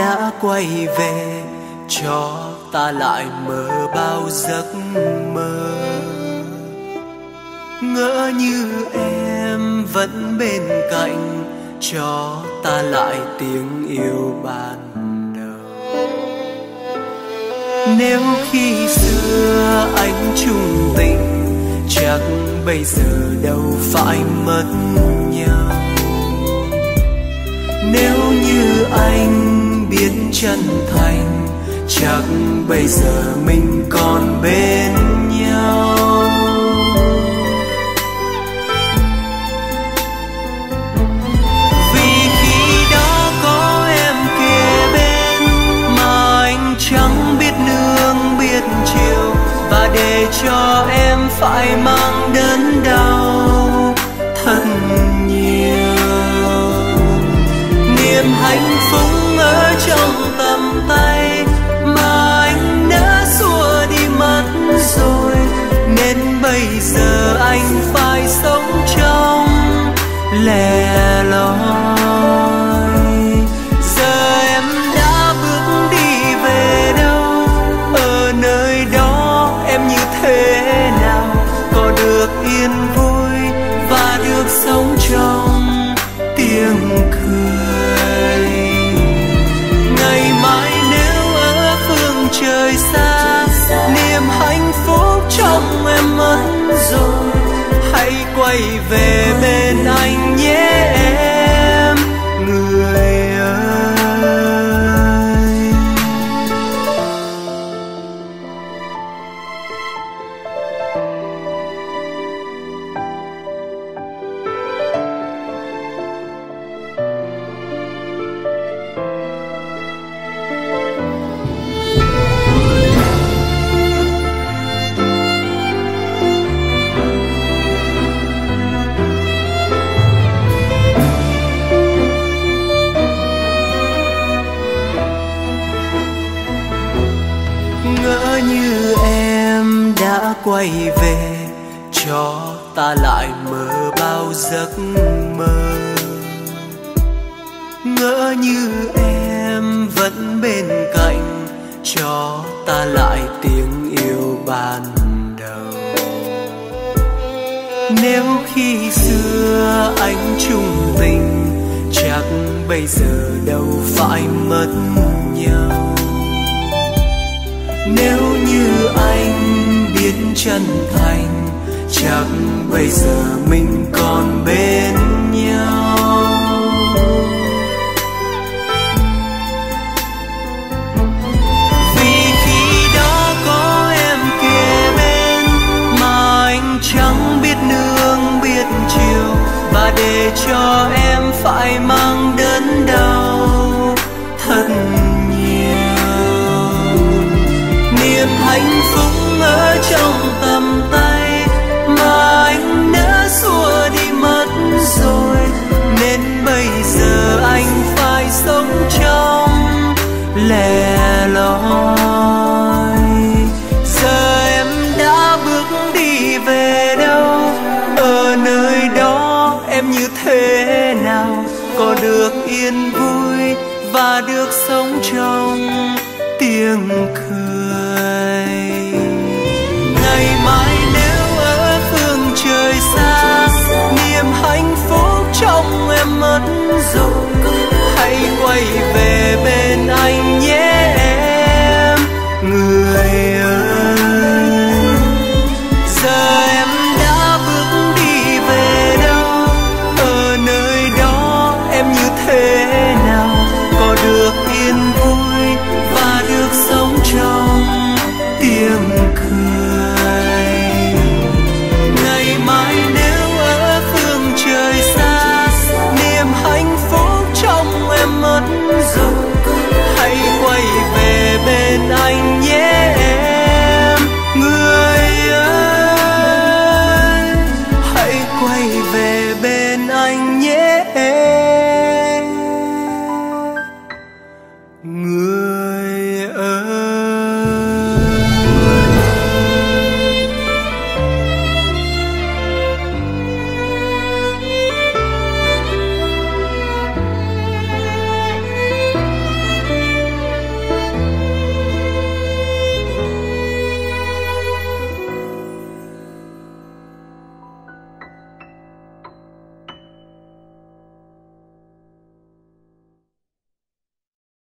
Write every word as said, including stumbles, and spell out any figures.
đã quay về cho ta lại mơ bao giấc mơ. Ngỡ như em vẫn bên cạnh, cho ta lại tiếng yêu ban đầu. Nếu khi xưa anh chung tình, chắc bây giờ đâu phải mất nhau. Nếu như anh biết chân thành, chắc bây giờ mình còn bên nhau. Vì khi đó có em kề bên, mà anh chẳng biết nương biết chiều, và để cho em phải mang đớn đau thật nhiều. Niềm hạnh phúc ở trong tầm tay mà anh đã xua đi mất rồi, nên bây giờ anh phải sống trong lẻ loi. Giờ em đã bước đi về đâu, ở nơi đó em như thế nào, có được yên vui và được sống trong tiếng cười. Ngày mai nếu ở phương trời xa, niềm hạnh phúc trong em mất rồi, hãy quay về bên anh nhé em người ơi. Ngỡ như em đã quay về cho ta lại mơ bao giấc mơ. Ngỡ như em vẫn bên cạnh, cho ta lại tiếng yêu ban đầu. Nếu khi xưa anh chung tình, chắc bây giờ đâu phải mất nhau. Nếu như anh biết chân thành, chắc bây giờ mình còn bên nhau. Vì khi đó có em kề bên, mà anh chẳng biết nương biết chiều, và để cho em phải mang đớn đau thật nhiều. Niềm hạnh phúc ở trong tầm tay mà anh đã xua đi mất rồi, nên bây giờ anh phải sống trong lẻ loi. Giờ em đã bước đi về đâu, ở nơi đó em như thế nào, có được yên vui và được sống trong tiếng cười.